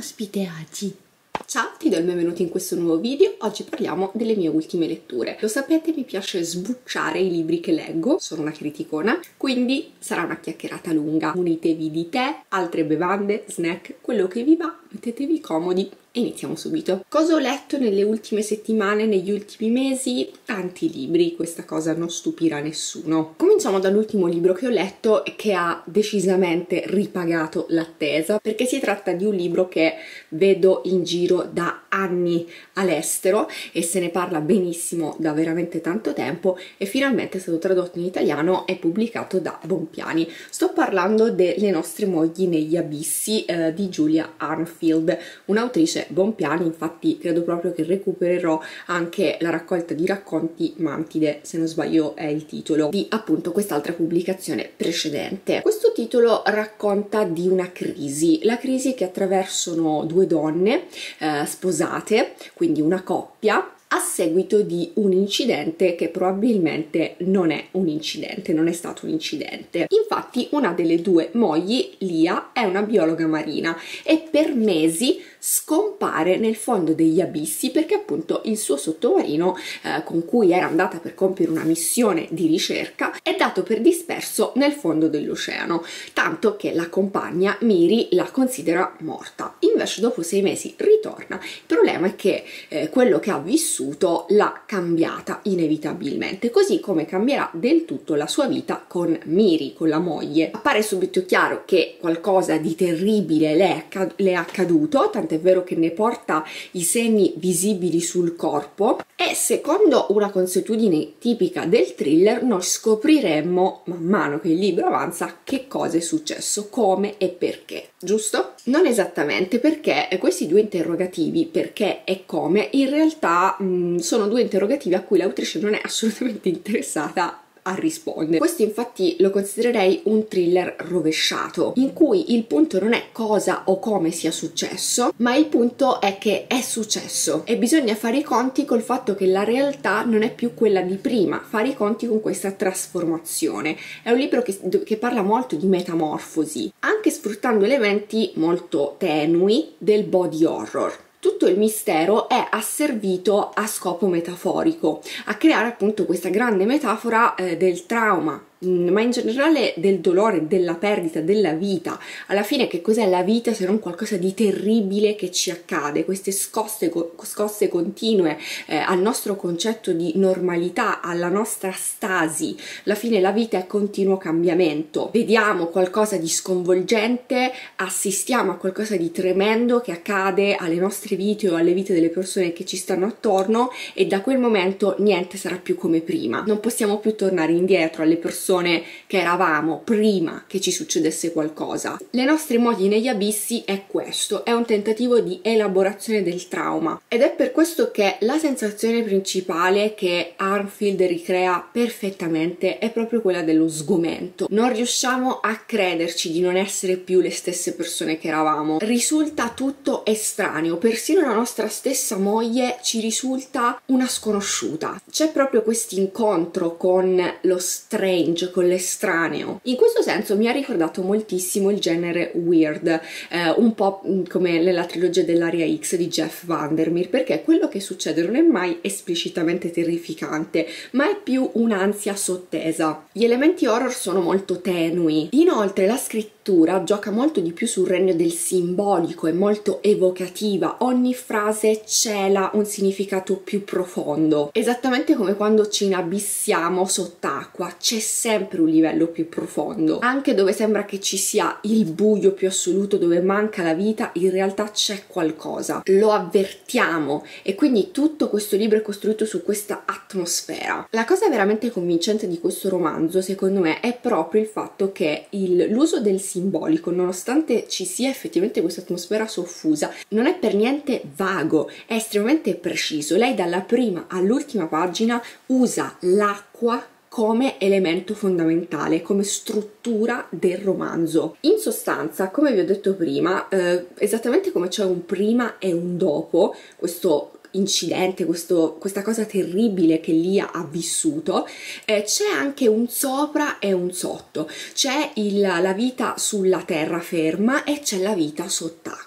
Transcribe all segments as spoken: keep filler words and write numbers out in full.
ospite oggi. Ciao, ti do il benvenuto in questo nuovo video. Oggi parliamo delle mie ultime letture. Lo sapete, mi piace sbucciare i libri che leggo, sono una criticona, quindi sarà una chiacchierata lunga. Munitevi di tè, altre bevande, snack, quello che vi va, mettetevi comodi e iniziamo subito. Cosa ho letto nelle ultime settimane, negli ultimi mesi? Tanti libri, questa cosa non stupirà nessuno. Cominciamo dall'ultimo libro che ho letto e che ha decisamente ripagato l'attesa, perché si tratta di un libro che vedo in giro da anni all'estero e se ne parla benissimo da veramente tanto tempo e finalmente è stato tradotto in italiano e pubblicato da Bompiani. Sto parlando de Le nostre mogli negli abissi eh, di Julia Arnfield, un'autrice Bompiani. Infatti credo proprio che recupererò anche la raccolta di racconti Mantide, se non sbaglio è il titolo di appunto quest'altra pubblicazione precedente. Questo titolo racconta di una crisi, la crisi che attraversano due donne eh, sposate, quindi una coppia, a seguito di un incidente che probabilmente non è un incidente, non è stato un incidente. Infatti una delle due mogli, Lia, è una biologa marina e per mesi scompare nel fondo degli abissi perché appunto il suo sottomarino eh, con cui era andata per compiere una missione di ricerca è dato per disperso nel fondo dell'oceano, tanto che la compagna Miri la considera morta. Invece dopo sei mesi ritorna. Il problema è che eh, quello che ha vissuto l'ha cambiata inevitabilmente, così come cambierà del tutto la sua vita con Miri, con la moglie. Appare subito chiaro che qualcosa di terribile le è, accad le è accaduto, tant'è vero che ne porta i segni visibili sul corpo e secondo una consuetudine tipica del thriller noi scopriremmo man mano che il libro avanza che cosa è successo, come e perché, giusto? Non esattamente, perché questi due interrogativi, perché e come, in realtà mh, sono due interrogativi a cui l'autrice non è assolutamente interessata a rispondere. Questo infatti lo considererei un thriller rovesciato, in cui il punto non è cosa o come sia successo, ma il punto è che è successo e bisogna fare i conti col fatto che la realtà non è più quella di prima, fare i conti con questa trasformazione. È un libro che, che parla molto di metamorfosi, anche sfruttando elementi molto tenui del body horror. Tutto il mistero è asservito a scopo metaforico, a creare appunto questa grande metafora eh, del trauma, ma in generale del dolore, della perdita, della vita. Alla fine che cos'è la vita se non qualcosa di terribile che ci accade? Queste scosse, scosse continue eh, al nostro concetto di normalità, alla nostra stasi. Alla fine la vita è continuo cambiamento. Vediamo qualcosa di sconvolgente, assistiamo a qualcosa di tremendo che accade alle nostre vite o alle vite delle persone che ci stanno attorno e da quel momento niente sarà più come prima. Non possiamo più tornare indietro alle persone che eravamo prima che ci succedesse qualcosa. Le nostre mogli negli abissi è questo, è un tentativo di elaborazione del trauma ed è per questo che la sensazione principale che Arnfield ricrea perfettamente è proprio quella dello sgomento. Non riusciamo a crederci di non essere più le stesse persone che eravamo, risulta tutto estraneo, persino la nostra stessa moglie ci risulta una sconosciuta. C'è proprio questo incontro con lo strange, con l'estraneo. In questo senso mi ha ricordato moltissimo il genere weird, eh, un po' come nella trilogia dell'Area X di Jeff Vandermeer, perché quello che succede non è mai esplicitamente terrificante, ma è più un'ansia sottesa. Gli elementi horror sono molto tenui. Inoltre la scrittura gioca molto di più sul regno del simbolico, è molto evocativa, ogni frase cela un significato più profondo, esattamente come quando ci inabissiamo sott'acqua, c'è sempre un livello più profondo. Anche dove sembra che ci sia il buio più assoluto, dove manca la vita, in realtà c'è qualcosa, lo avvertiamo e quindi tutto questo libro è costruito su questa atmosfera. La cosa veramente convincente di questo romanzo, secondo me, è proprio il fatto che l'uso del simbolico, nonostante ci sia effettivamente questa atmosfera soffusa, non è per niente vago, è estremamente preciso. Lei dalla prima all'ultima pagina usa l'acqua come elemento fondamentale, come struttura del romanzo. In sostanza, come vi ho detto prima, eh, esattamente come c'è un prima e un dopo, questo incidente, questo, questa cosa terribile che Lia ha vissuto, eh, c'è anche un sopra e un sotto, c'è la vita sulla terraferma e c'è la vita sott'acqua.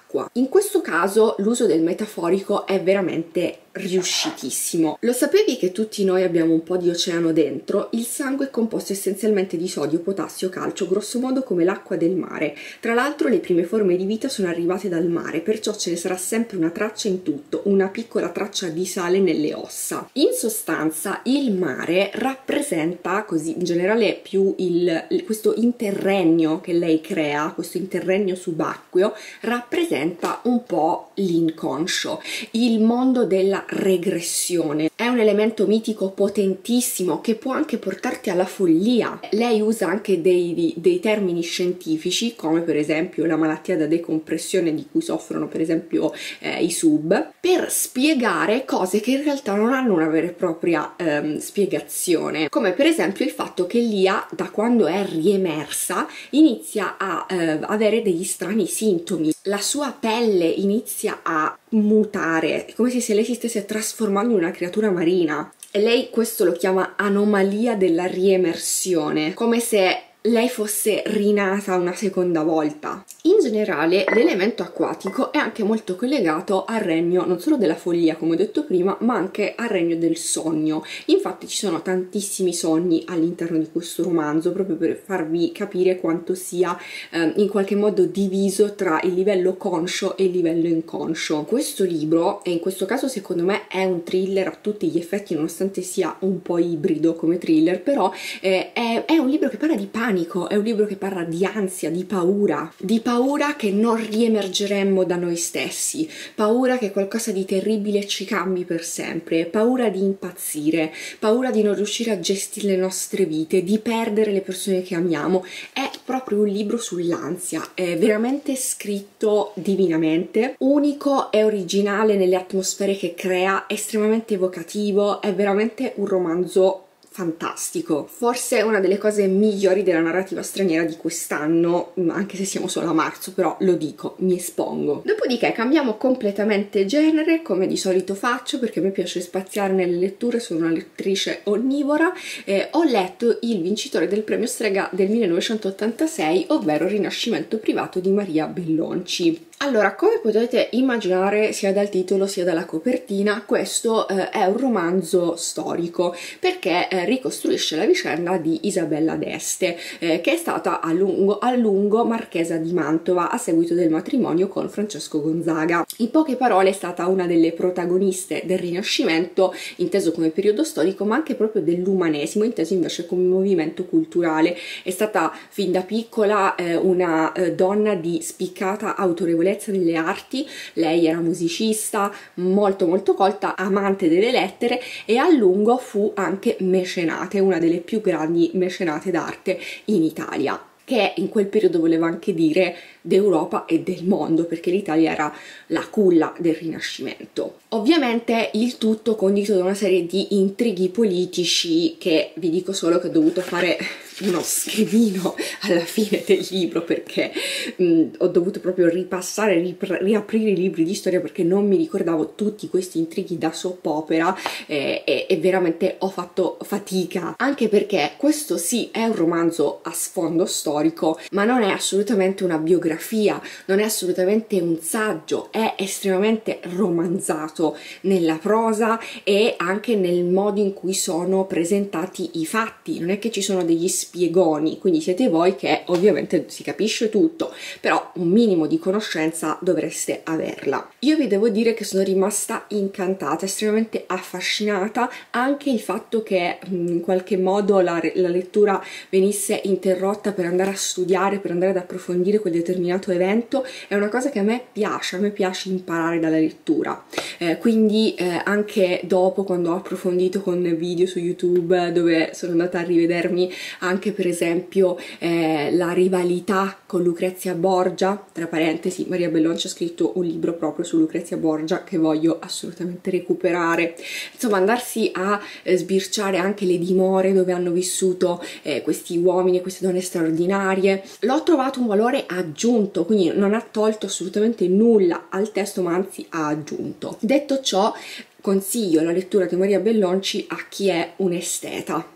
l'acqua. In questo caso l'uso del metaforico è veramente riuscitissimo. Lo sapevi che tutti noi abbiamo un po' di oceano dentro? Il sangue è composto essenzialmente di sodio, potassio, calcio, grosso modo come l'acqua del mare. Tra l'altro le prime forme di vita sono arrivate dal mare, perciò ce ne sarà sempre una traccia in tutto, una piccola traccia di sale nelle ossa. In sostanza il mare rappresenta, così in generale, più il, il, questo interregno che lei crea, questo interregno subacqueo, rappresenta un po' l'inconscio, il mondo della regressione. È un elemento mitico potentissimo che può anche portarti alla follia. Lei usa anche dei, dei termini scientifici, come per esempio la malattia da decompressione di cui soffrono per esempio eh, i sub, per spiegare cose che in realtà non hanno una vera e propria ehm, spiegazione, come per esempio il fatto che Lia, da quando è riemersa, inizia a eh, avere degli strani sintomi. La sua pelle inizia a mutare, è come se lei si stesse trasformando in una creatura marina, e lei questo lo chiama anomalia della riemersione, come se lei fosse rinata una seconda volta. In generale l'elemento acquatico è anche molto collegato al regno non solo della follia, come ho detto prima, ma anche al regno del sogno. Infatti ci sono tantissimi sogni all'interno di questo romanzo, proprio per farvi capire quanto sia eh, in qualche modo diviso tra il livello conscio e il livello inconscio. Questo libro, e in questo caso secondo me è un thriller a tutti gli effetti, nonostante sia un po' ibrido come thriller, però eh, è, è un libro che parla di panico, è un libro che parla di ansia, di paura, di paura paura che non riemergeremmo da noi stessi, paura che qualcosa di terribile ci cambi per sempre, paura di impazzire, paura di non riuscire a gestire le nostre vite, di perdere le persone che amiamo. È proprio un libro sull'ansia, è veramente scritto divinamente, unico e originale nelle atmosfere che crea, estremamente evocativo, è veramente un romanzo fantastico, forse una delle cose migliori della narrativa straniera di quest'anno, anche se siamo solo a marzo, però lo dico, mi espongo. Dopodiché cambiamo completamente genere, come di solito faccio, perché a me piace spaziare nelle letture, sono una lettrice onnivora. Eh, ho letto il vincitore del premio Strega del millenovecentottantasei, ovvero Rinascimento privato di Maria Bellonci. Allora, come potete immaginare sia dal titolo sia dalla copertina, questo eh, è un romanzo storico, perché eh, ricostruisce la vicenda di Isabella d'Este, eh, che è stata a lungo, a lungo marchesa di Mantova a seguito del matrimonio con Francesco Gonzaga. In poche parole è stata una delle protagoniste del Rinascimento, inteso come periodo storico, ma anche proprio dell'umanesimo, inteso invece come movimento culturale. È stata fin da piccola eh, una eh, donna di spiccata autorevolezza delle arti. Lei era musicista, molto molto colta, amante delle lettere, e a lungo fu anche mecenate, una delle più grandi mecenate d'arte in Italia, che in quel periodo voleva anche dire d'Europa e del mondo, perché l'Italia era la culla del Rinascimento. Ovviamente il tutto condito da una serie di intrighi politici che vi dico solo che ho dovuto fare uno schemino alla fine del libro, perché mh, ho dovuto proprio ripassare, riaprire i libri di storia, perché non mi ricordavo tutti questi intrighi da soap opera, eh, e, e veramente ho fatto fatica, anche perché questo sì è un romanzo a sfondo storico, ma non è assolutamente una biografia, non è assolutamente un saggio, è estremamente romanzato nella prosa e anche nel modo in cui sono presentati i fatti. Non è che ci sono degli spiegoni, quindi siete voi che ovviamente si capisce tutto, però un minimo di conoscenza dovreste averla. Io vi devo dire che sono rimasta incantata, estremamente affascinata. Anche il fatto che in qualche modo la, la lettura venisse interrotta per andare a studiare, per andare ad approfondire quel determinato evento, è una cosa che a me piace, a me piace imparare dalla lettura. Eh, quindi eh, anche dopo, quando ho approfondito con video su YouTube, dove sono andata a rivedermi anche per esempio eh, la rivalità con Lucrezia Borgia, tra parentesi Maria Bellonci ha scritto un libro proprio su Lucrezia Borgia che voglio assolutamente recuperare, insomma andarsi a eh, sbirciare anche le dimore dove hanno vissuto eh, questi uomini e queste donne straordinarie, l'ho trovato un valore aggiunto, quindi non ha tolto assolutamente nulla al testo, ma anzi ha aggiunto. Detto ciò, consiglio la lettura di Maria Bellonci a chi è un esteta,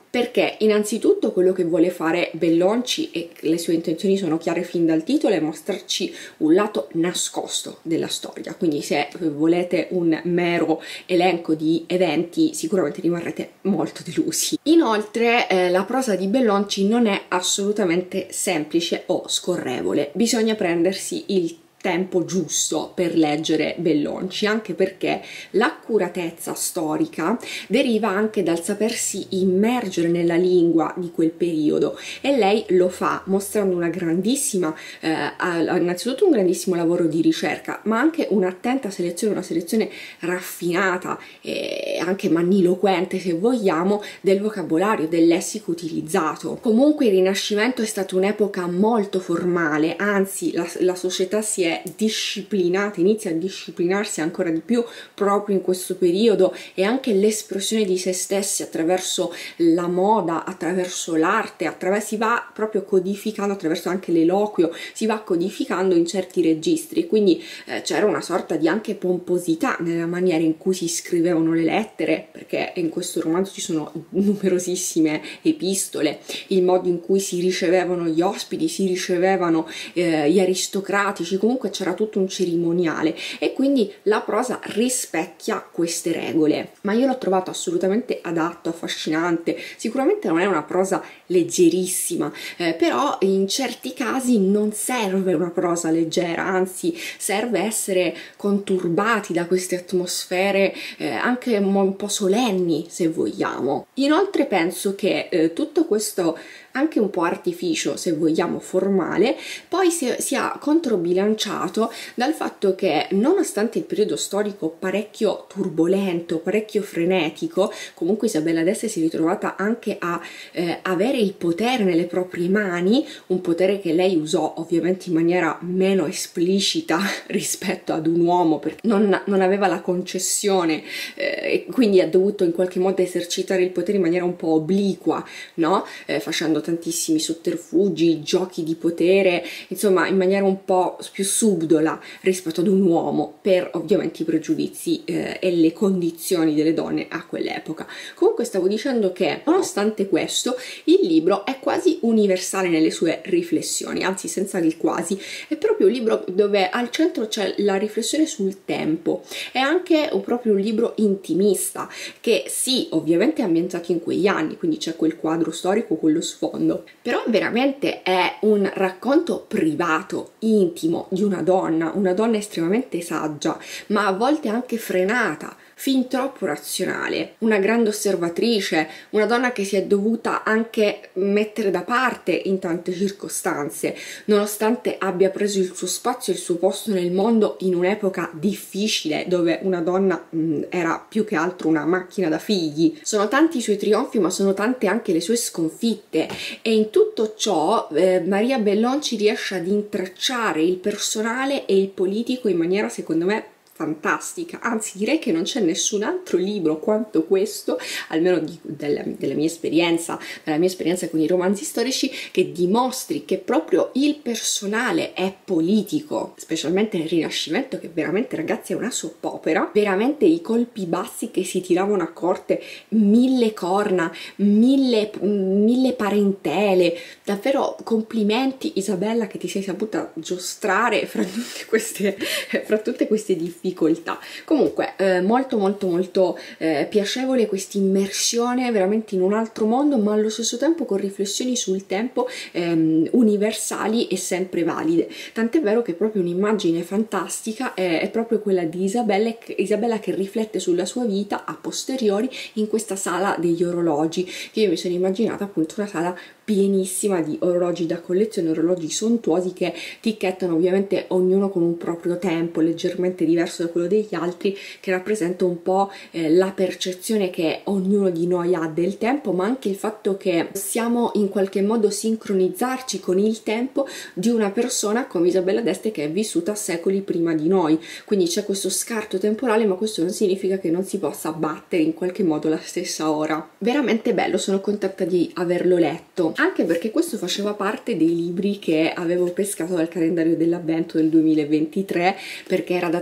Perché innanzitutto quello che vuole fare Bellonci, e le sue intenzioni sono chiare fin dal titolo, è mostrarci un lato nascosto della storia, quindi se volete un mero elenco di eventi sicuramente rimarrete molto delusi. Inoltre eh, la prosa di Bellonci non è assolutamente semplice o scorrevole, bisogna prendersi il tempo giusto per leggere Bellonci, anche perché l'accuratezza storica deriva anche dal sapersi immergere nella lingua di quel periodo, e lei lo fa mostrando una grandissima eh, innanzitutto un grandissimo lavoro di ricerca, ma anche un'attenta selezione, una selezione raffinata e anche magniloquente, se vogliamo, del vocabolario, del lessico utilizzato. Comunque il Rinascimento è stata un'epoca molto formale, anzi la, la società si è disciplinata, inizia a disciplinarsi ancora di più proprio in questo periodo, e anche l'espressione di se stessi attraverso la moda, attraverso l'arte, attraverso, si va proprio codificando, attraverso anche l'eloquio, si va codificando in certi registri, quindi eh, c'era una sorta di anche pomposità nella maniera in cui si scrivevano le lettere, perché in questo romanzo ci sono numerosissime epistole, il modo in cui si ricevevano gli ospiti, si ricevevano eh, gli aristocratici, comunque c'era tutto un cerimoniale, e quindi la prosa rispecchia queste regole. Ma io l'ho trovato assolutamente adatto, affascinante. Sicuramente non è una prosa leggerissima, eh, però in certi casi non serve una prosa leggera, anzi serve essere conturbati da queste atmosfere eh, anche un po' solenni, se vogliamo. Inoltre penso che eh, tutto questo anche un po' artificio, se vogliamo, formale, poi sia controbilanciato dal fatto che, nonostante il periodo storico parecchio turbolento, parecchio frenetico, comunque Isabella d'Este si è ritrovata anche a eh, avere il potere nelle proprie mani, un potere che lei usò ovviamente in maniera meno esplicita rispetto ad un uomo, perché non, non aveva la concessione eh, e quindi ha dovuto in qualche modo esercitare il potere in maniera un po' obliqua, no? Eh, facendo tantissimi sotterfugi, giochi di potere, insomma in maniera un po' più subdola rispetto ad un uomo, per ovviamente i pregiudizi eh, e le condizioni delle donne a quell'epoca. Comunque stavo dicendo che, nonostante questo, il libro è quasi universale nelle sue riflessioni, anzi senza il quasi, è proprio un libro dove al centro c'è la riflessione sul tempo, è anche un, proprio un libro intimista, che sì, ovviamente è ambientato in quegli anni, quindi c'è quel quadro storico, quello sfondo, però veramente è un racconto privato, intimo, di una donna, una donna estremamente saggia, ma a volte anche frenata, fin troppo razionale, una grande osservatrice, una donna che si è dovuta anche mettere da parte in tante circostanze, nonostante abbia preso il suo spazio e il suo posto nel mondo in un'epoca difficile, dove una donna mh, era più che altro una macchina da figli. Sono tanti i suoi trionfi, ma sono tante anche le sue sconfitte, e in tutto ciò eh, Maria Bellonci riesce ad intrecciare il personale e il politico in maniera, secondo me, fantastica. Anzi, direi che non c'è nessun altro libro quanto questo, almeno di, della, della mia esperienza, della mia esperienza con i romanzi storici, che dimostri che proprio il personale è politico, specialmente nel Rinascimento, che veramente, ragazzi, è una soap opera. Veramente i colpi bassi che si tiravano a corte, mille corna, mille, mille parentele, davvero complimenti Isabella, che ti sei saputa giostrare fra tutte queste, fra tutte queste difficoltà. Comunque eh, molto molto molto eh, piacevole questa immersione veramente in un altro mondo, ma allo stesso tempo con riflessioni sul tempo ehm, universali e sempre valide, tant'è vero che proprio un'immagine fantastica è, è proprio quella di Isabella, Isabella che riflette sulla sua vita a posteriori in questa sala degli orologi, che io mi sono immaginata appunto una sala pienissima di orologi da collezione, orologi sontuosi che ticchettano ovviamente ognuno con un proprio tempo leggermente diverso da quello degli altri, che rappresenta un po' eh, la percezione che ognuno di noi ha del tempo, ma anche il fatto che possiamo in qualche modo sincronizzarci con il tempo di una persona come Isabella d'Este, che è vissuta secoli prima di noi. Quindi c'è questo scarto temporale, ma questo non significa che non si possa battere in qualche modo la stessa ora. Veramente bello, sono contenta di averlo letto, anche perché questo faceva parte dei libri che avevo pescato dal calendario dell'avvento del duemilaventitré, perché era da tanto tempo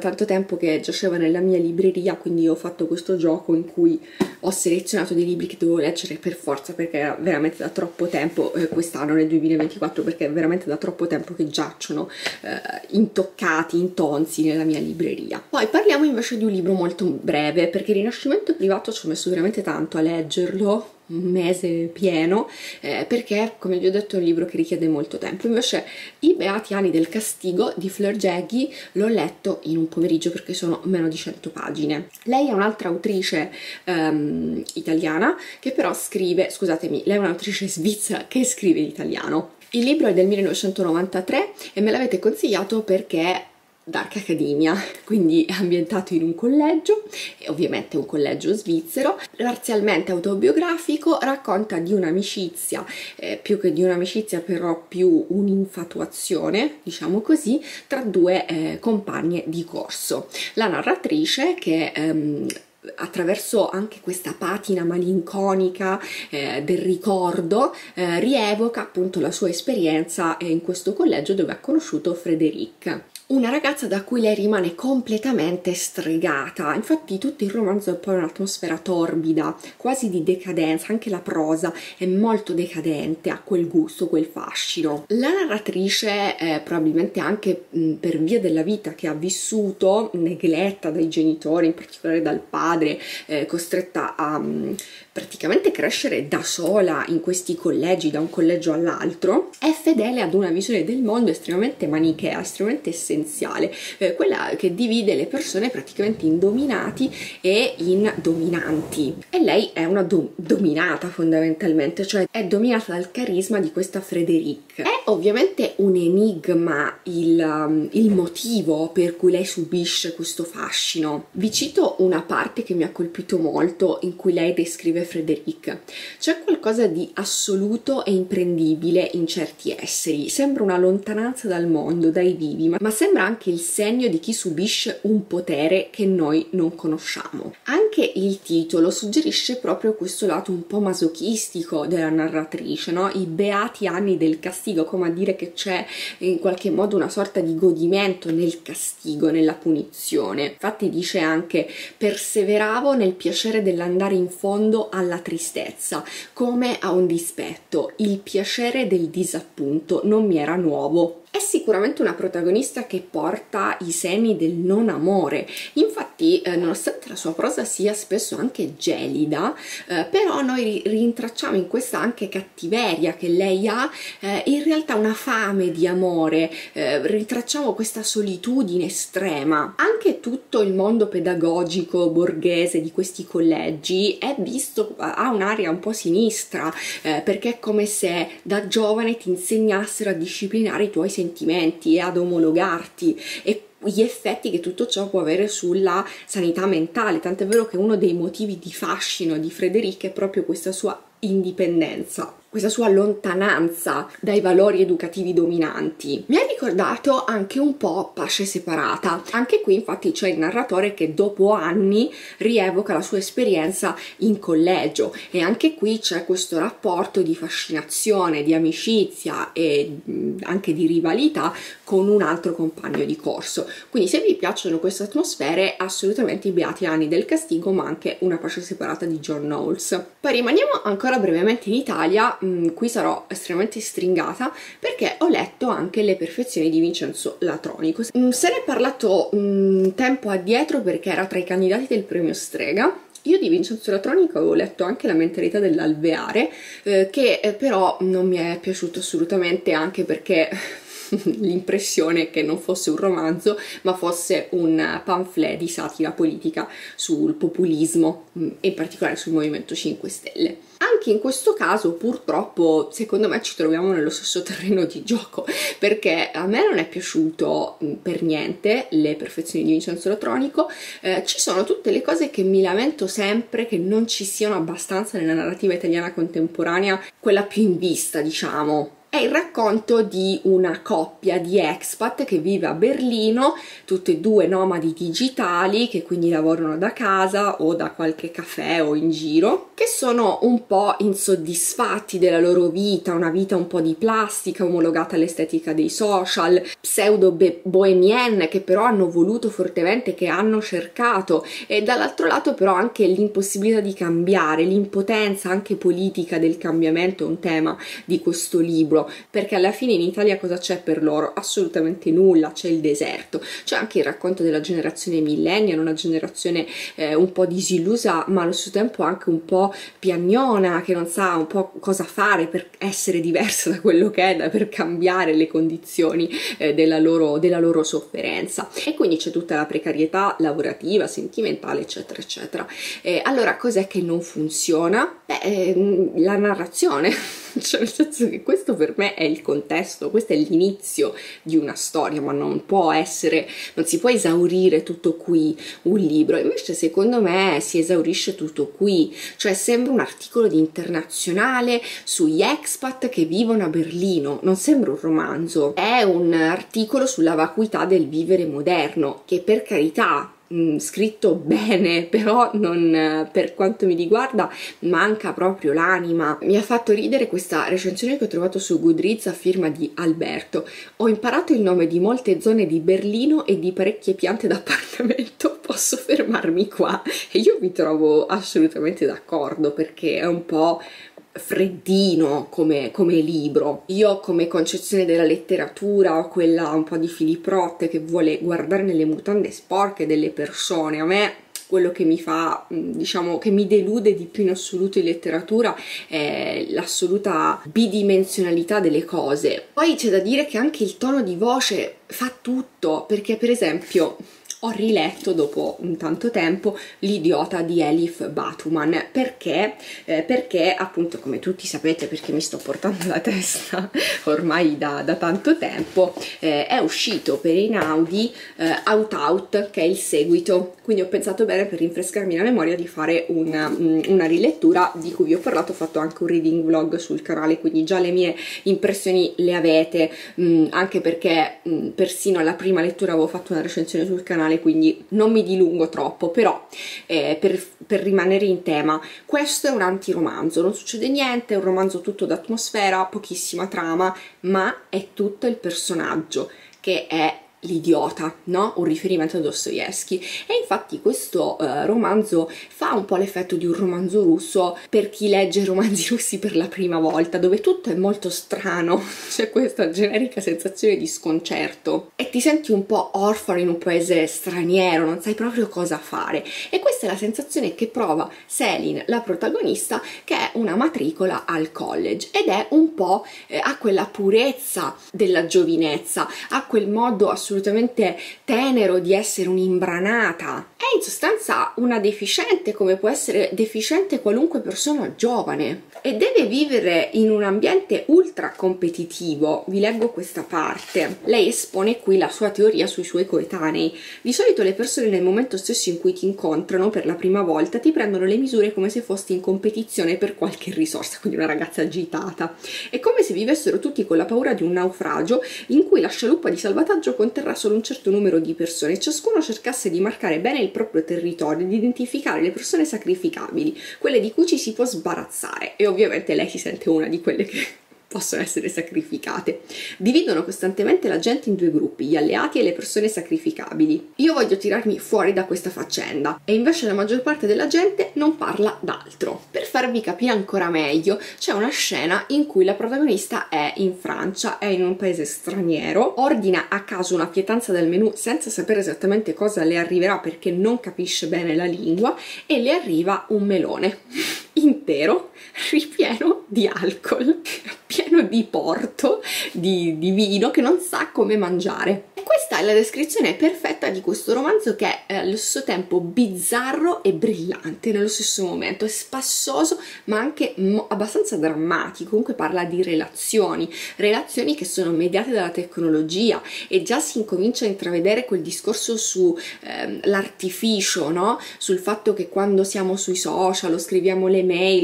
tempo che giaceva nella mia libreria, quindi ho fatto questo gioco in cui ho selezionato dei libri che dovevo leggere per forza perché era veramente da troppo tempo, eh, quest'anno nel duemilaventiquattro, perché è veramente da troppo tempo che giacciono eh, intoccati, intonsi nella mia libreria. Poi parliamo invece di un libro molto breve, perché Rinascimento privato ci ho messo veramente tanto a leggerlo, un mese pieno, eh, perché come vi ho detto è un libro che richiede molto tempo. Invece I Beati anni del castigo di Fleur Jaggi l'ho letto in un pomeriggio perché sono meno di cento pagine. Lei è un'altra autrice um, italiana che però scrive, scusatemi, lei è un'autrice svizzera che scrive in italiano. Il libro è del millenovecentonovantatré e me l'avete consigliato perché Dark Academia, quindi è ambientato in un collegio, e ovviamente un collegio svizzero, parzialmente autobiografico, racconta di un'amicizia, eh, più che di un'amicizia però più un'infatuazione, diciamo così, tra due eh, compagne di corso. La narratrice che ehm, attraverso anche questa patina malinconica eh, del ricordo eh, rievoca appunto la sua esperienza eh, in questo collegio dove ha conosciuto Frédéric, una ragazza da cui lei rimane completamente stregata. Infatti tutto il romanzo è poi un'atmosfera torbida, quasi di decadenza, anche la prosa è molto decadente, ha quel gusto, quel fascino. La narratrice, eh, probabilmente anche mh, per via della vita che ha vissuto, negletta dai genitori, in particolare dal padre, eh, costretta a mh, praticamente crescere da sola in questi collegi, da un collegio all'altro, è fedele ad una visione del mondo estremamente manichea, estremamente essenziale, eh, quella che divide le persone praticamente in dominati e in dominanti. E lei è una do dominata fondamentalmente, cioè è dominata dal carisma di questa Frédéric. È ovviamente un enigma il, um, il motivo per cui lei subisce questo fascino. Vi cito una parte che mi ha colpito molto in cui lei descrive Frédéric. C'è qualcosa di assoluto e imprendibile in certi esseri, sembra una lontananza dal mondo, dai vivi, ma sembra anche il segno di chi subisce un potere che noi non conosciamo. Anche il titolo suggerisce proprio questo lato un po' masochistico della narratrice, no? I beati anni del castigo, come a dire che c'è in qualche modo una sorta di godimento nel castigo, nella punizione. Infatti dice anche: perseveravo nel piacere dell'andare in fondo alla tristezza, come a un dispetto, il piacere del disappunto non mi era nuovo. È sicuramente una protagonista che porta i semi del non amore, infatti eh, nonostante la sua prosa sia spesso anche gelida, eh, però noi rintracciamo in questa anche cattiveria che lei ha, eh, in realtà una fame di amore, eh, ritracciamo questa solitudine estrema. Anche tutto il mondo pedagogico borghese di questi collegi è visto, ha un'aria un po' sinistra, eh, perché è come se da giovane ti insegnassero a disciplinare i tuoi sentimenti e ad omologarti, e gli effetti che tutto ciò può avere sulla sanità mentale, tant'è vero che uno dei motivi di fascino di Frédéric è proprio questa sua indipendenza, questa sua lontananza dai valori educativi dominanti. Mi ha ricordato anche un po' Pace separata. Anche qui infatti c'è il narratore che dopo anni rievoca la sua esperienza in collegio, e anche qui c'è questo rapporto di fascinazione, di amicizia e anche di rivalità con un altro compagno di corso. Quindi se vi piacciono queste atmosfere, assolutamente I Beati anni del castigo, ma anche Una pace separata di John Knowles. Poi rimaniamo ancora brevemente in Italia. Qui sarò estremamente stringata perché ho letto anche Le perfezioni di Vincenzo Latronico. Se ne è parlato um, tempo addietro perché era tra i candidati del premio Strega. Io di Vincenzo Latronico avevo letto anche La mentalità dell'alveare, eh, che eh, però non mi è piaciuto assolutamente, anche perché l'impressione che non fosse un romanzo ma fosse un pamphlet di satira politica sul populismo e in particolare sul Movimento cinque Stelle. Anche in questo caso purtroppo secondo me ci troviamo nello stesso terreno di gioco, perché a me non è piaciuto per niente Le perfezioni di Vincenzo Latronico. Eh, ci sono tutte le cose che mi lamento sempre che non ci siano abbastanza nella narrativa italiana contemporanea, quella più in vista, diciamo. È il racconto di una coppia di expat che vive a Berlino, tutte e due nomadi digitali che quindi lavorano da casa o da qualche caffè o in giro, che sono un po' insoddisfatti della loro vita, una vita un po' di plastica, omologata all'estetica dei social, pseudo bohemienne, che però hanno voluto fortemente, che hanno cercato, e dall'altro lato però anche l'impossibilità di cambiare, l'impotenza anche politica del cambiamento è un tema di questo libro, perché alla fine in Italia cosa c'è per loro? Assolutamente nulla, c'è il deserto. C'è anche il racconto della generazione millennial, una generazione eh, un po' disillusa ma allo stesso tempo anche un po' piagnona, che non sa un po' cosa fare per essere diversa da quello che è, da, per cambiare le condizioni eh, della, loro, della loro sofferenza. E quindi c'è tutta la precarietà lavorativa, sentimentale, eccetera eccetera. Eh, allora cos'è che non funziona? Beh, eh, la narrazione, cioè nel senso che questo per me è il contesto, questo è l'inizio di una storia, ma non può essere, non si può esaurire tutto qui un libro. Invece secondo me si esaurisce tutto qui, cioè sembra un articolo di Internazionale sugli expat che vivono a Berlino, non sembra un romanzo, è un articolo sulla vacuità del vivere moderno, che per carità Mm, scritto bene, però non, per quanto mi riguarda manca proprio l'anima. Mi ha fatto ridere questa recensione che ho trovato su Goodreads a firma di Alberto: ho imparato il nome di molte zone di Berlino e di parecchie piante d'appartamento, posso fermarmi qua? E io mi trovo assolutamente d'accordo, perché è un po' freddino come, come libro. Io come concezione della letteratura ho quella un po' di Philip Roth che vuole guardare nelle mutande sporche delle persone. A me quello che mi fa, diciamo, che mi delude di più in assoluto in letteratura è l'assoluta bidimensionalità delle cose. Poi c'è da dire che anche il tono di voce fa tutto, perché per esempio ho riletto dopo un tanto tempo L'idiota di Elif Batuman. Perché? Eh, perché appunto, come tutti sapete, perché mi sto portando la testa ormai da, da tanto tempo, eh, è uscito per Einaudi eh, Out Out, che è il seguito, quindi ho pensato bene, per rinfrescarmi la memoria, di fare una, una rilettura di cui vi ho parlato. Ho fatto anche un reading vlog sul canale, quindi già le mie impressioni le avete, mh, anche perché mh, persino alla prima lettura avevo fatto una recensione sul canale, quindi non mi dilungo troppo. Però eh, per, per rimanere in tema, questo è un antiromanzo, non succede niente, è un romanzo tutto d'atmosfera, pochissima trama, ma è tutto il personaggio che è l'idiota, no? Un riferimento a Dostoevsky. E infatti questo uh, romanzo fa un po' l'effetto di un romanzo russo per chi legge romanzi russi per la prima volta, dove tutto è molto strano, c'è questa generica sensazione di sconcerto e ti senti un po' orfano in un paese straniero, non sai proprio cosa fare. E questa è la sensazione che prova Selin, la protagonista, che è una matricola al college, ed è un po' eh, a quella purezza della giovinezza, a quel modo assolutamente assolutamente tenero di essere un'imbranata. È in sostanza una deficiente, come può essere deficiente qualunque persona giovane, e deve vivere in un ambiente ultra competitivo. Vi leggo questa parte. Lei espone qui la sua teoria sui suoi coetanei. Di solito le persone nel momento stesso in cui ti incontrano per la prima volta ti prendono le misure come se fossi in competizione per qualche risorsa, quindi una ragazza agitata. È come se vivessero tutti con la paura di un naufragio in cui la scialuppa di salvataggio conterrà solo un certo numero di persone e ciascuno cercasse di marcare bene il proprio territorio, di identificare le persone sacrificabili, quelle di cui ci si può sbarazzare. E ovviamente lei si sente una di quelle che possono essere sacrificate. Dividono costantemente la gente in due gruppi, gli alleati e le persone sacrificabili. Io voglio tirarmi fuori da questa faccenda e invece la maggior parte della gente non parla d'altro. Per farvi capire ancora meglio, c'è una scena in cui la protagonista è in Francia, è in un paese straniero, ordina a caso una pietanza del menù senza sapere esattamente cosa le arriverà perché non capisce bene la lingua, e le arriva un melone intero ripieno di alcol, pieno di porto, di, di vino, che non sa come mangiare. E questa è la descrizione perfetta di questo romanzo, che è allo stesso tempo bizzarro e brillante nello stesso momento, è spassoso ma anche abbastanza drammatico. Comunque parla di relazioni, relazioni che sono mediate dalla tecnologia, e già si incomincia a intravedere quel discorso su ehm, l'artificio, no? Sul fatto che quando siamo sui social o scriviamo le mail, comunque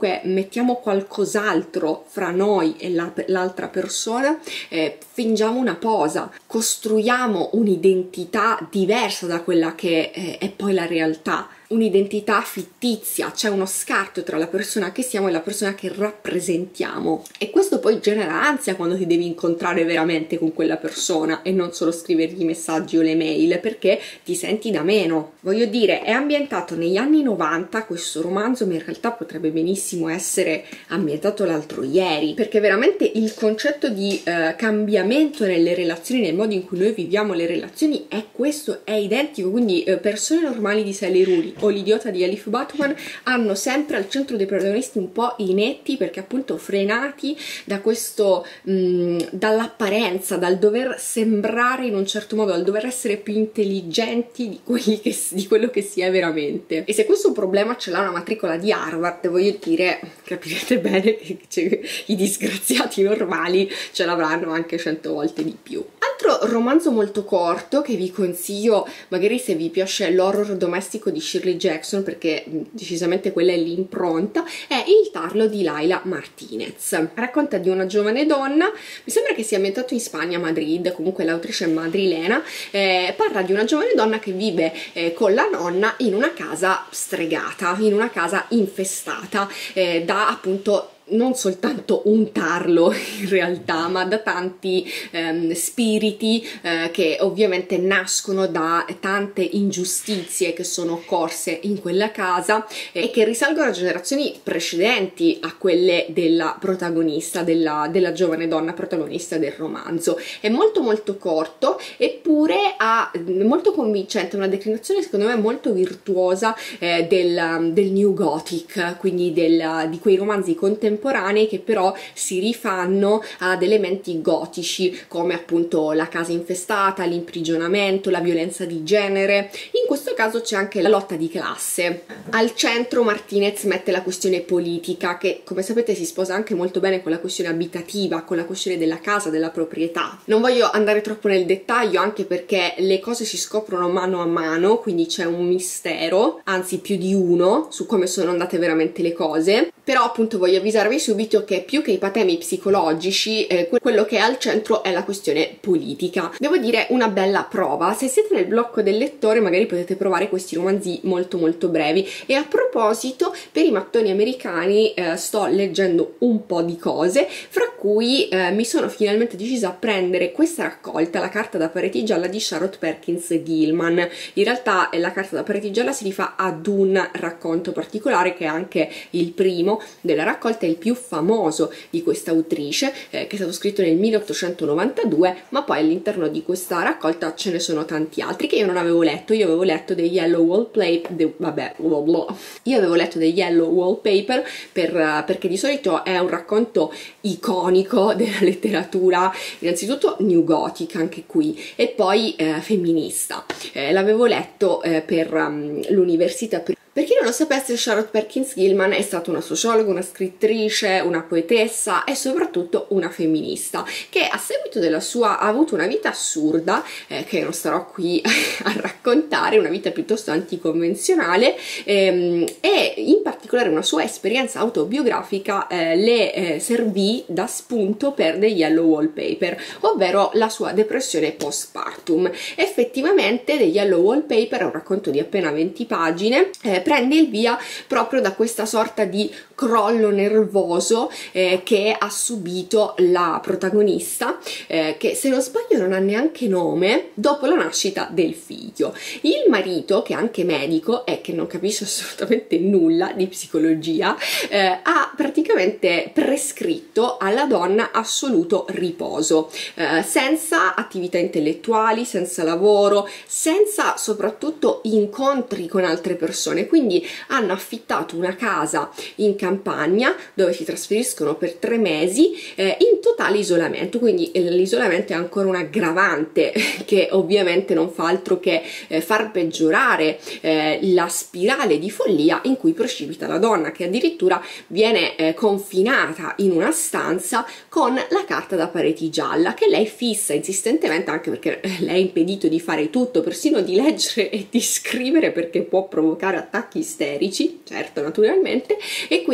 comunque mettiamo qualcos'altro fra noi e l'altra persona, eh, fingiamo una posa, costruiamo un'identità diversa da quella che eh, è poi la realtà, un'identità fittizia, c'è uno scarto tra la persona che siamo e la persona che rappresentiamo, e questo poi genera ansia quando ti devi incontrare veramente con quella persona e non solo scrivergli messaggi o le mail, perché ti senti da meno. Voglio dire, è ambientato negli anni novanta questo romanzo, ma in realtà potrebbe benissimo essere ambientato l'altro ieri, perché veramente il concetto di eh, cambiamento nelle relazioni, nel modo in cui noi viviamo le relazioni, è questo, è identico. Quindi eh, persone normali di Sally Rooney o l'idiota di Elif Batuman hanno sempre al centro dei protagonisti un po' inetti, perché appunto frenati da questo mh, dall'apparenza, dal dover sembrare in un certo modo, dal dover essere più intelligenti di, quelli che, di quello che si è veramente. E se questo problema ce l'ha una matricola di Harvard, voglio dire, capirete bene che cioè, i disgraziati normali ce l'avranno anche cento volte di più. Altro romanzo molto corto che vi consiglio, magari se vi piace l'horror domestico di Shirley Jackson, perché decisamente quella è l'impronta, è Il tarlo di Laila Martinez. Racconta di una giovane donna, mi sembra che sia ambientato in Spagna, a Madrid, comunque l'autrice è madrilena, eh, parla di una giovane donna che vive eh, con la nonna in una casa stregata, in una casa infestata eh, da appunto non soltanto un tarlo in realtà, ma da tanti ehm, spiriti eh, che ovviamente nascono da tante ingiustizie che sono occorse in quella casa e che risalgono a generazioni precedenti a quelle della protagonista, della, della giovane donna protagonista del romanzo. È molto molto corto, eppure ha molto convincente, una declinazione secondo me molto virtuosa eh, del, del New Gothic, quindi del, di quei romanzi contemporanei che però si rifanno ad elementi gotici come appunto la casa infestata, l'imprigionamento, la violenza di genere. In questo caso c'è anche la lotta di classe. Al centro Martinez mette la questione politica, che come sapete si sposa anche molto bene con la questione abitativa, con la questione della casa, della proprietà. Non voglio andare troppo nel dettaglio, anche perché le cose si scoprono mano a mano, quindi c'è un mistero, anzi più di uno, su come sono andate veramente le cose. Però appunto voglio avvisarvi subito che più che i patemi psicologici, eh, quello che è al centro è la questione politica. Devo dire, una bella prova. Se siete nel blocco del lettore magari potete provare questi romanzi molto molto brevi. E a proposito, per i mattoni americani eh, sto leggendo un po' di cose, fra cui eh, mi sono finalmente decisa a prendere questa raccolta, La carta da pareti gialla di Charlotte Perkins Gilman. In realtà eh, La carta da pareti gialla si rifà ad un racconto particolare che è anche il primo della raccolta, è il più famoso di questa autrice, eh, che è stato scritto nel milleottocentonovantadue, ma poi all'interno di questa raccolta ce ne sono tanti altri che io non avevo letto. Io avevo letto dei Yellow Wallpaper, de, vabbè, blah blah. io avevo letto dei Yellow Wallpaper per, uh, perché di solito è un racconto iconico della letteratura, innanzitutto New Gothic anche qui, e poi eh, femminista. Eh, l'avevo letto eh, per um, l'università. Per chi non lo sapesse, Charlotte Perkins Gilman è stata una sociologa, una scrittrice, una poetessa e soprattutto una femminista, che a seguito della sua ha avuto una vita assurda, eh, che non starò qui a raccontare, una vita piuttosto anticonvenzionale, ehm, e in particolare una sua esperienza autobiografica eh, le eh, servì da spunto per The Yellow Wallpaper, ovvero la sua depressione postpartum. Effettivamente The Yellow Wallpaper è un racconto di appena venti pagine, eh, prende il via proprio da questa sorta di crollo nervoso eh, che ha subito la protagonista, eh, che se non sbaglio non ha neanche nome, dopo la nascita del figlio. Il marito, che è anche medico e che non capisce assolutamente nulla di psicologia, eh, ha praticamente prescritto alla donna assoluto riposo, eh, senza attività intellettuali, senza lavoro, senza soprattutto incontri con altre persone. Quindi hanno affittato una casa in campagna dove si trasferiscono per tre mesi eh, in totale isolamento. Quindi eh, l'isolamento è ancora un aggravante che ovviamente non fa altro che eh, far peggiorare eh, la spirale di follia in cui precipita la donna, che addirittura viene eh, confinata in una stanza con la carta da pareti gialla, che lei fissa insistentemente, anche perché lei è impedito di fare tutto, persino di leggere e di scrivere, perché può provocare attacchi isterici, certo, naturalmente, e quindi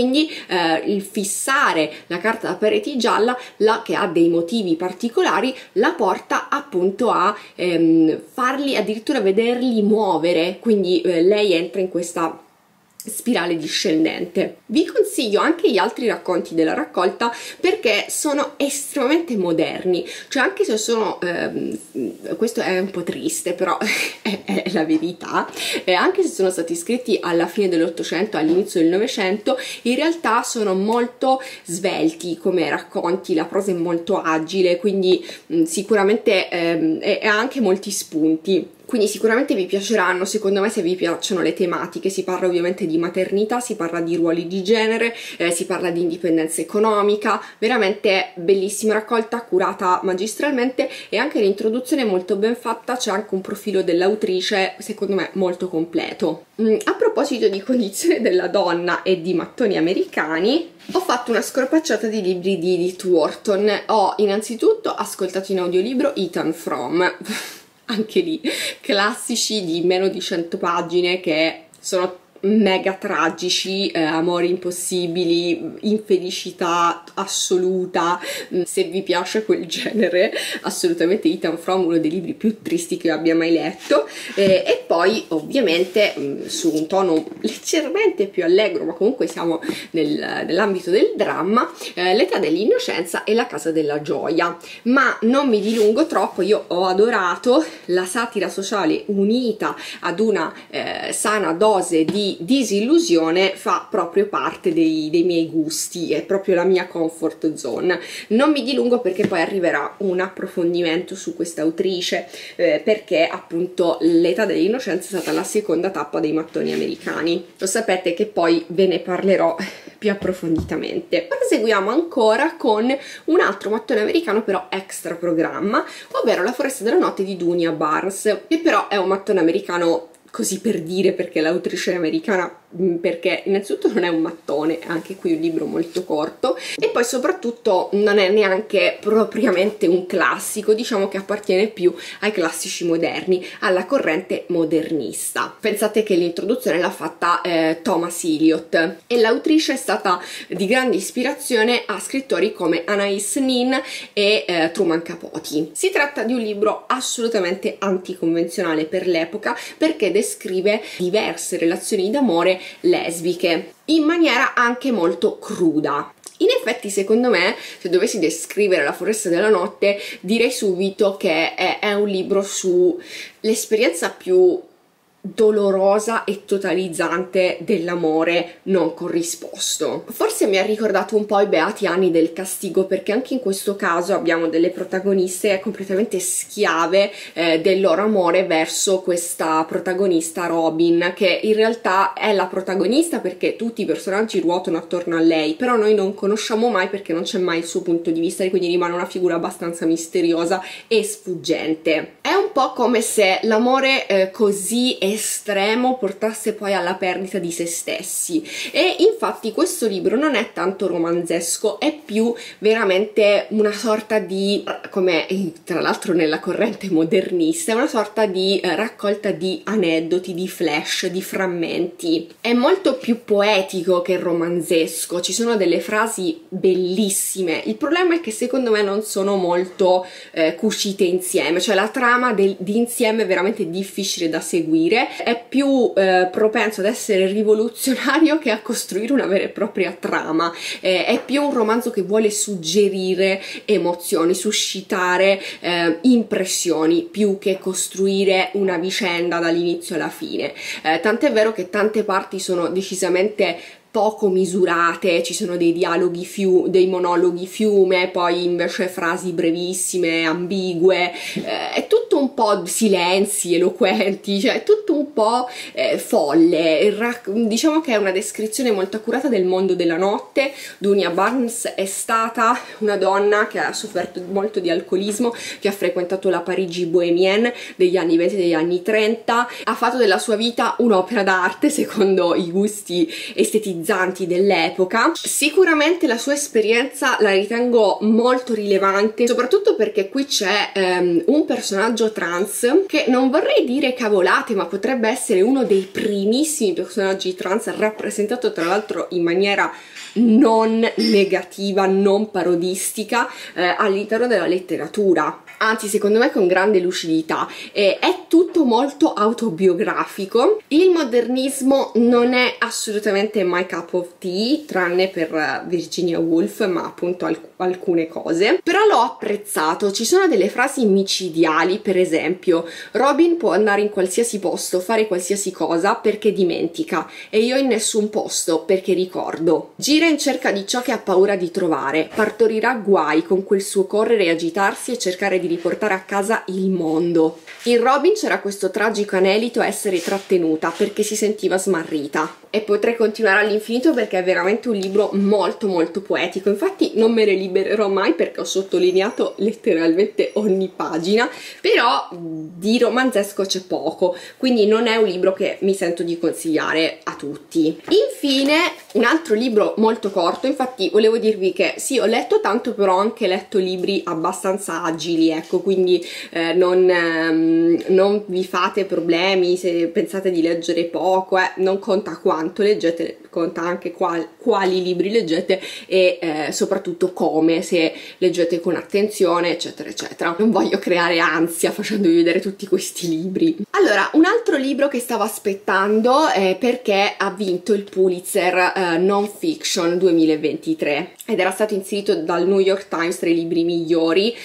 quindi eh, il fissare la carta da pareti gialla, la, che ha dei motivi particolari, la porta appunto a ehm, farli addirittura vederli muovere, quindi eh, lei entra in questa spirale discendente. Vi consiglio anche gli altri racconti della raccolta perché sono estremamente moderni, cioè anche se sono ehm, questo è un po' triste, però è, è la verità, eh, anche se sono stati scritti alla fine dell'Ottocento, all'inizio del Novecento, in realtà sono molto svelti come racconti, la prosa è molto agile, quindi mh, sicuramente ehm, ha anche molti spunti. Quindi sicuramente vi piaceranno, secondo me, se vi piacciono le tematiche. Si parla ovviamente di maternità, si parla di ruoli di genere, eh, si parla di indipendenza economica, veramente bellissima raccolta, curata magistralmente, e anche l'introduzione è molto ben fatta, c'è anche un profilo dell'autrice secondo me molto completo. Mm, a proposito di condizione della donna e di mattoni americani, ho fatto una scorpacciata di libri di Edith Wharton. Ho innanzitutto ascoltato in audiolibro Ethan Frome, anche lì classici di meno di cento pagine che sono mega tragici, eh, amori impossibili, infelicità assoluta. Se vi piace quel genere, assolutamente Ethan Frome, uno dei libri più tristi che abbia mai letto. Eh, e poi ovviamente mh, su un tono leggermente più allegro, ma comunque siamo nel, nell'ambito del dramma, eh, L'età dell'innocenza e La casa della gioia. Ma non mi dilungo troppo, io ho adorato la satira sociale unita ad una eh, sana dose di disillusione, fa proprio parte dei, dei miei gusti, è proprio la mia comfort zone. Non mi dilungo perché poi arriverà un approfondimento su questa autrice, eh, perché appunto L'età dell'innocenza è stata la seconda tappa dei mattoni americani. Lo sapete che poi ve ne parlerò più approfonditamente. Proseguiamo ancora con un altro mattone americano, però extra programma, ovvero La foresta della notte di Dunia Barnes, che però è un mattone americano così per dire, perché l'autrice è americana, perché innanzitutto non è un mattone, è anche qui un libro molto corto, e poi soprattutto non è neanche propriamente un classico, diciamo che appartiene più ai classici moderni, alla corrente modernista. Pensate che l'introduzione l'ha fatta eh, Thomas Eliot, e l'autrice è stata di grande ispirazione a scrittori come Anais Nin e eh, Truman Capote. Si tratta di un libro assolutamente anticonvenzionale per l'epoca, perché descrive diverse relazioni d'amore lesbiche in maniera anche molto cruda. In effetti, secondo me, se dovessi descrivere La foresta della notte, direi subito che è, è un libro sull'esperienza più dolorosa e totalizzante dell'amore non corrisposto. Forse mi ha ricordato un po' i beati anni del castigo, perché anche in questo caso abbiamo delle protagoniste completamente schiave eh, del loro amore verso questa protagonista Robin, che in realtà è la protagonista perché tutti i personaggi ruotano attorno a lei, però noi non conosciamo mai perché non c'è mai il suo punto di vista, e quindi rimane una figura abbastanza misteriosa e sfuggente. È un po' come se l'amore eh, così estremo portasse poi alla perdita di se stessi, e infatti questo libro non è tanto romanzesco, è più veramente una sorta di, come tra l'altro nella corrente modernista, è una sorta di eh, raccolta di aneddoti, di flash, di frammenti. È molto più poetico che romanzesco, ci sono delle frasi bellissime. Il problema è che secondo me non sono molto eh, cucite insieme, cioè la trama del, di insieme è veramente difficile da seguire. È più eh, propenso ad essere rivoluzionario che a costruire una vera e propria trama. Eh, è più un romanzo che vuole suggerire emozioni, suscitare eh, impressioni, più che costruire una vicenda dall'inizio alla fine. Eh, tant'è vero che tante parti sono decisamente poco misurate, ci sono dei dialoghi fiume, dei monologhi fiume, poi invece frasi brevissime, ambigue, eh, è tutto un po' silenzi eloquenti, cioè è tutto un po' eh, folle. Diciamo che è una descrizione molto accurata del mondo della notte. Dunia Barnes è stata una donna che ha sofferto molto di alcolismo, che ha frequentato la Parigi bohemienne degli anni venti e degli anni trenta, ha fatto della sua vita un'opera d'arte secondo i gusti estetizzanti caratterizzanti dell'epoca. Sicuramente la sua esperienza la ritengo molto rilevante, soprattutto perché qui c'è um, un personaggio trans che non vorrei dire cavolate, ma potrebbe essere uno dei primissimi personaggi trans rappresentato tra l'altro in maniera non negativa, non parodistica eh, all'interno della letteratura, anzi secondo me con grande lucidità. Eh, è tutto molto autobiografico. Il modernismo non è assolutamente my cup of tea, tranne per Virginia Woolf, ma appunto alc alcune cose, però l'ho apprezzato. Ci sono delle frasi micidiali, per esempio Robin può andare in qualsiasi posto, fare qualsiasi cosa perché dimentica, e io in nessun posto perché ricordo. Gira in cerca di ciò che ha paura di trovare, partorirà guai con quel suo correre e agitarsi e cercare di riportare a casa il mondo. In Robin c'era questo tragico anelito a essere trattenuta perché si sentiva smarrita. E potrei continuare all'infinito perché è veramente un libro molto molto poetico. Infatti non me ne libererò mai perché ho sottolineato letteralmente ogni pagina, però di romanzesco c'è poco, quindi non è un libro che mi sento di consigliare a tutti. Infine un altro libro molto corto, infatti volevo dirvi che sì, ho letto tanto, però ho anche letto libri abbastanza agili, ecco, quindi eh, non, ehm, non vi fate problemi se pensate di leggere poco, eh, non conta quanto leggete, conta anche qual, quali libri leggete e eh, soprattutto come, se leggete con attenzione eccetera eccetera. Non voglio creare ansia facendovi vedere tutti questi libri. Allora, un altro libro che stavo aspettando è perché ha vinto il Pulitzer eh, Non Fiction duemilaventitré ed era stato inserito dal New York Times tra i libri migliori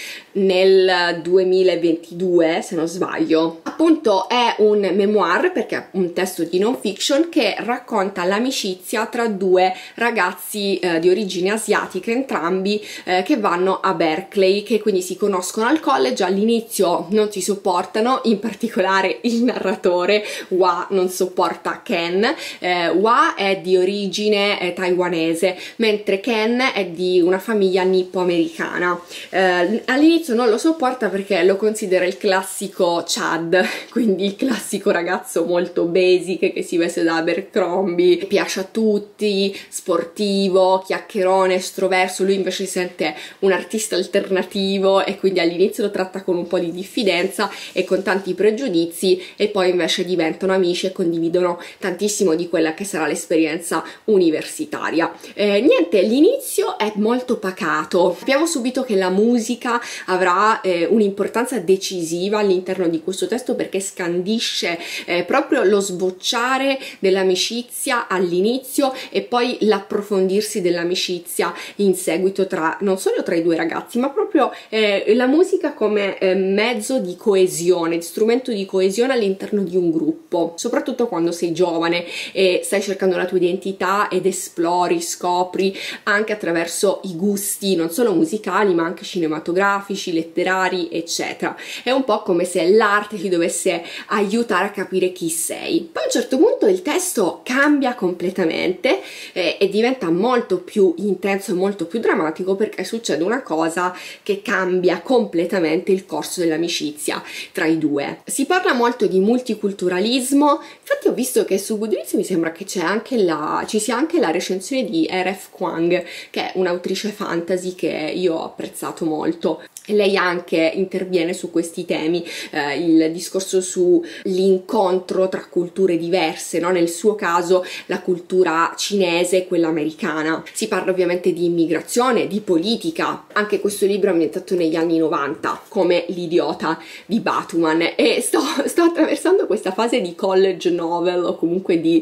nel duemilaventidue, se non sbaglio. Appunto è un memoir, perché è un testo di non fiction che racconta l'amicizia tra due ragazzi eh, di origine asiatica, entrambi eh, che vanno a Berkeley, che quindi si conoscono al college. All'inizio non si sopportano, in particolare il narratore Hwa non sopporta Ken. eh, Hwa è di origine eh, taiwanese, mentre Ken è di una famiglia nippo-americana. eh, all'inizio non lo sopporta perché lo considera il classico Chad, quindi il classico ragazzo molto basic che si veste da Abercrombie, piace a tutti, sportivo, chiacchierone, estroverso. Lui invece si sente un artista alternativo e quindi all'inizio lo tratta con un po' di diffidenza e con tanti pregiudizi, e poi invece diventano amici e condividono tantissimo di quella che sarà l'esperienza universitaria. Eh, niente, l'inizio è molto pacato, capiamo subito che la musica avrà eh, un'importanza decisiva all'interno di questo testo perché scandisce eh, proprio lo sbocciare dell'amicizia all'inizio e poi l'approfondirsi dell'amicizia in seguito, tra non solo tra i due ragazzi, ma proprio eh, la musica come eh, mezzo di coesione, di strumento di coesione all'interno di un gruppo, soprattutto quando sei giovane e stai cercando la tua identità ed esplori, scopri anche attraverso i gusti non solo musicali ma anche cinematografici, letterari eccetera. È un po' come se l'arte ti dovesse aiutare a capire chi sei. Poi a un certo punto il testo cambia completamente eh, e diventa molto più intenso e molto più drammatico perché succede una cosa che cambia completamente il corso dell'amicizia tra i due. Si parla molto di multiculturalismo, infatti ho visto che su Goodreads mi sembra che c'è anche la, ci sia anche la recensione di R F Kuang, che è un'autrice fantasy che io ho apprezzato molto. Lei anche interviene su questi temi, eh, il discorso sull'incontro tra culture diverse, no? Nel suo caso la cultura cinese e quella americana. Si parla ovviamente di immigrazione, di politica. Anche questo libro è ambientato negli anni novanta, come L'idiota di Batuman, e sto, sto attraversando questa fase di college novel o comunque di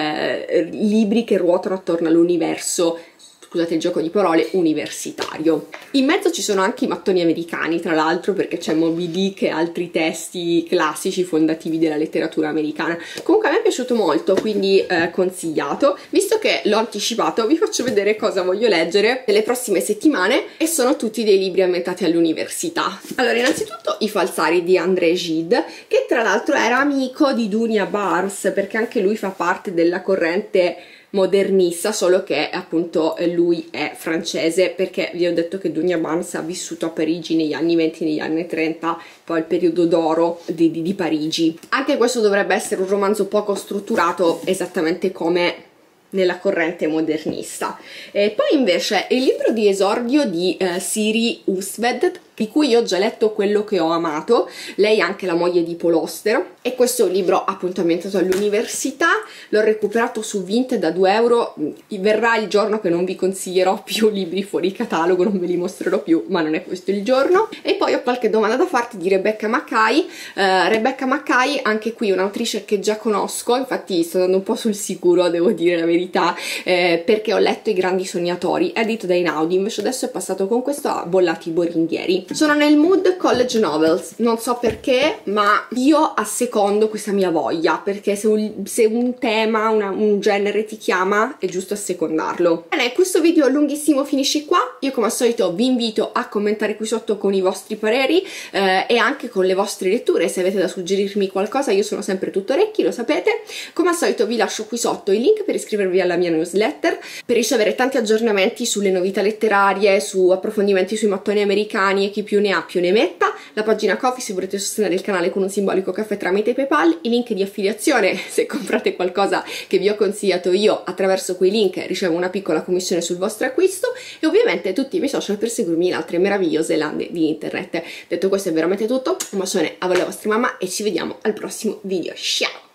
eh, libri che ruotano attorno all'universo, scusate il gioco di parole, universitario. In mezzo ci sono anche i mattoni americani, tra l'altro, perché c'è Moby Dick e altri testi classici fondativi della letteratura americana. Comunque a me è piaciuto molto, quindi eh, consigliato. Visto che l'ho anticipato, vi faccio vedere cosa voglio leggere nelle prossime settimane, e sono tutti dei libri ambientati all'università. Allora, innanzitutto I falsari di André Gide, che tra l'altro era amico di Dunia Barnes, perché anche lui fa parte della corrente modernista, solo che appunto lui è francese, perché vi ho detto che Dunia Barnes ha vissuto a Parigi negli anni venti, negli anni trenta, poi il periodo d'oro di, di, di Parigi. Anche questo dovrebbe essere un romanzo poco strutturato, esattamente come nella corrente modernista. E poi invece il libro di esordio di eh, Siri Hustvedt, di cui io ho già letto Quello che ho amato, lei è anche la moglie di Paul Auster, e questo è un libro appunto ambientato all'università, l'ho recuperato su Vinted da due euro, verrà il giorno che non vi consiglierò più libri fuori catalogo, non ve li mostrerò più, ma non è questo il giorno. E poi ho qualche domanda da farti di Rebecca Makkai. uh, Rebecca Makkai, anche qui un'autrice che già conosco, infatti sto andando un po' sul sicuro, devo dire la verità, eh, perché ho letto I grandi sognatori, edito da Einaudi, invece adesso è passato con questo a Bollati Boringhieri. Sono nel mood college novels, non so perché, ma io assecondo questa mia voglia, perché se un, se un tema, una, un genere ti chiama, è giusto assecondarlo. Bene, questo video lunghissimo finisce qua. Io come al solito vi invito a commentare qui sotto con i vostri pareri eh, e anche con le vostre letture. Se avete da suggerirmi qualcosa, io sono sempre tutto orecchi, lo sapete. Come al solito vi lascio qui sotto i link per iscrivervi alla mia newsletter, per ricevere tanti aggiornamenti sulle novità letterarie, su approfondimenti sui mattoni americani e chi più ne ha più ne metta, la pagina Ko-fi se volete sostenere il canale con un simbolico caffè tramite PayPal, i link di affiliazione se comprate qualcosa che vi ho consigliato io, attraverso quei link ricevo una piccola commissione sul vostro acquisto, e ovviamente tutti i miei social per seguirmi in altre meravigliose lande di internet. Detto questo è veramente tutto, un bacione a voi e alla vostra mamma e ci vediamo al prossimo video, ciao!